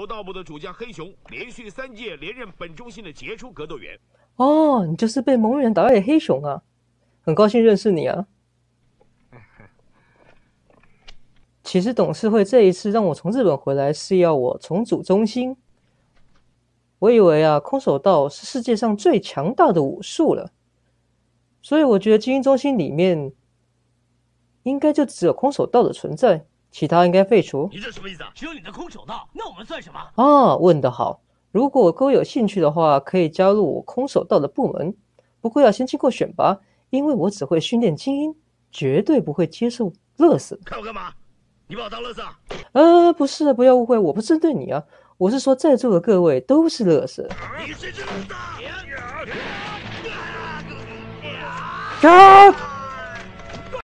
柔道部的主将黑熊，连续3届连任本中心的杰出格斗员。 哦，你就是被蒙人打败的黑熊啊！很高兴认识你啊。其实董事会这一次让我从日本回来，是要我重组中心。我以为啊，空手道是世界上最强大的武术了，所以我觉得精英中心里面应该就只有空手道的存在，其他应该废除。 你这什么意思啊？只有你的空手道，那我们算什么？ 啊，问得好！如果各位有兴趣的话，可以加入我空手道的部门，不过要先经过选拔，因为我只会训练精英，绝对不会接受垃圾。 看我干嘛？你把我当垃圾啊？不是，不要误会，我不是针对你啊，我是说在座的各位都是垃圾。 你是只垃圾！ 啊！